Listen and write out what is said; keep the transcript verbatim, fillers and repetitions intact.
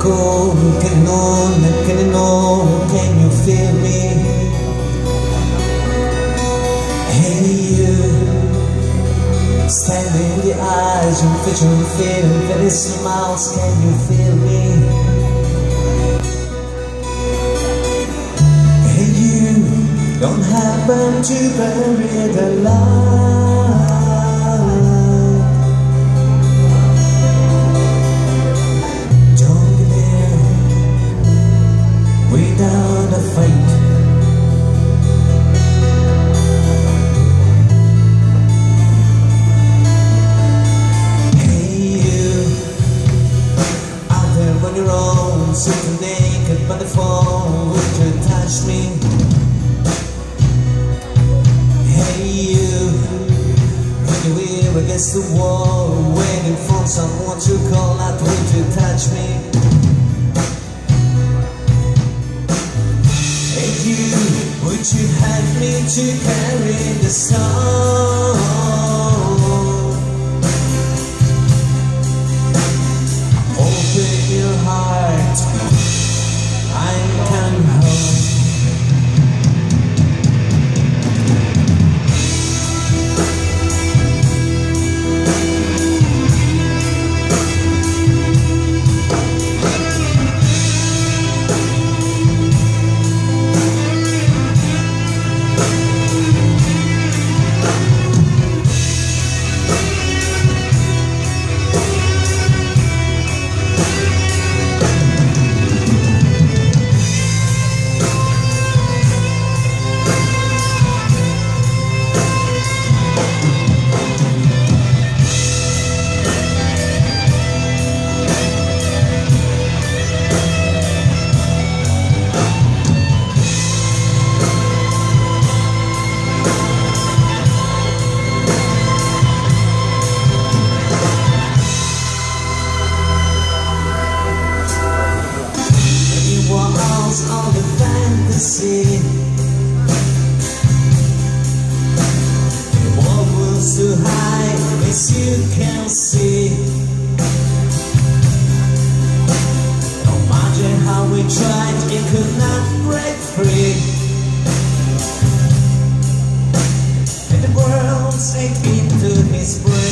go, getting on, getting on, can you feel me? Hey you, standing in the eyes, and featuring feeling, very smiles, can you feel me? Hey you, don't happen to bury the light. Without a fight, hey you, out there on your own, sitting naked by the phone, would you touch me? Hey you, when you we're against the wall, waiting for someone to call out, would you touch me? Would you help me to carry the stone? Open your heart, I can hold. All the fantasy, the wall was too high, as you can see. No matter how we tried, it could not break free. And the world sank into his brain.